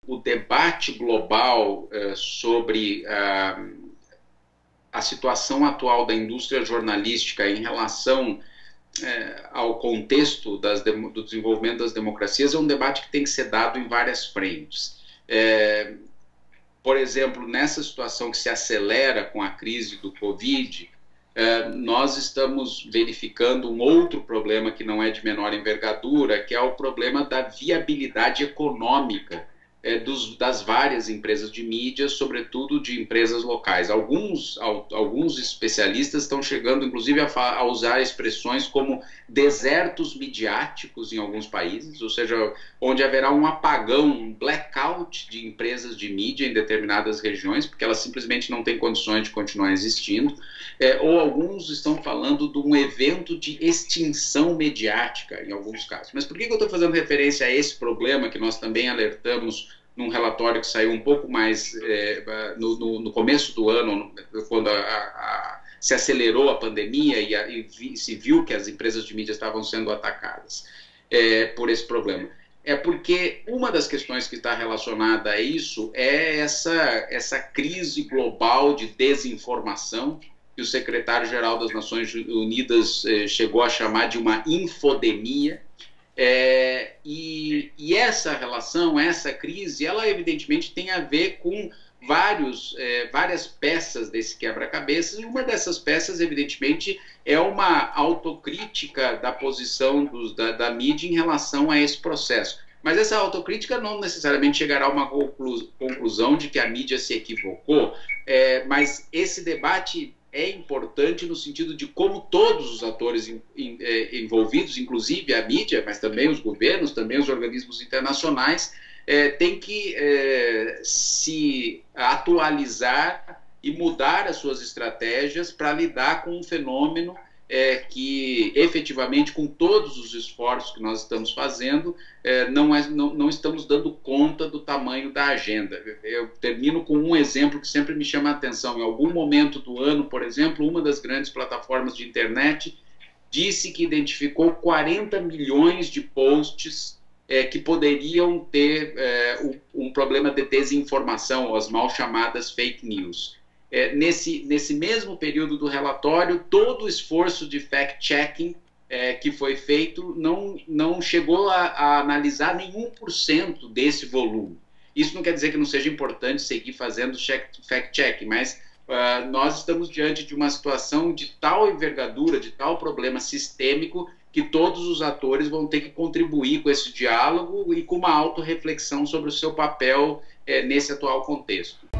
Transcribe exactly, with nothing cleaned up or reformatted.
o debate global uh, sobre uh, a situação atual da indústria jornalística em relação uh, ao contexto das, do desenvolvimento das democracias é um debate que tem que ser dado em várias frentes. Uh, por exemplo, nessa situação que se acelera com a crise do Covid, uh, nós estamos verificando um outro problema que não é de menor envergadura, que é o problema da viabilidade econômica É, dos, das várias empresas de mídia, sobretudo de empresas locais. Alguns, al, alguns especialistas estão chegando, inclusive, a, a usar expressões como desertos midiáticos em alguns países, ou seja, onde haverá um apagão, um blackout de empresas de mídia em determinadas regiões, porque elas simplesmente não têm condições de continuar existindo, é, ou alguns estão falando de um evento de extinção mediática, em alguns casos. Mas por que, que eu estou fazendo referência a esse problema que nós também alertamos num relatório que saiu um pouco mais é, no, no, no começo do ano, quando a, a, se acelerou a pandemia e, a, e vi, se viu que as empresas de mídia estavam sendo atacadas é, por esse problema? É porque uma das questões que está relacionada a isso é essa, essa crise global de desinformação que o secretário-geral das Nações Unidas eh, chegou a chamar de uma infodemia. É, e, e essa relação, essa crise, ela evidentemente tem a ver com vários, é, várias peças desse quebra-cabeças, e uma dessas peças, evidentemente, é uma autocrítica da posição dos, da, da mídia em relação a esse processo. Mas essa autocrítica não necessariamente chegará a uma conclusão de que a mídia se equivocou, é, mas esse debate é importante no sentido de como todos os atores in, in, eh, envolvidos, inclusive a mídia, mas também os governos, também os organismos internacionais, eh, têm que eh, se atualizar e mudar as suas estratégias para lidar com um fenômeno é, que, efetivamente, com todos os esforços que nós estamos fazendo, é, não, é, não, não estamos dando conta do tamanho da agenda. Eu termino com um exemplo que sempre me chama a atenção. Em algum momento do ano, por exemplo, uma das grandes plataformas de internet disse que identificou quarenta milhões de posts é, que poderiam ter é, um, um problema de desinformação, ou as mal chamadas fake news. É, nesse, nesse mesmo período do relatório, todo o esforço de fact-checking é, que foi feito não, não chegou a, a analisar nenhum por cento desse volume. Isso não quer dizer que não seja importante seguir fazendo fact-checking, mas uh, nós estamos diante de uma situação de tal envergadura, de tal problema sistêmico, que todos os atores vão ter que contribuir com esse diálogo e com uma autorreflexão sobre o seu papel é, nesse atual contexto.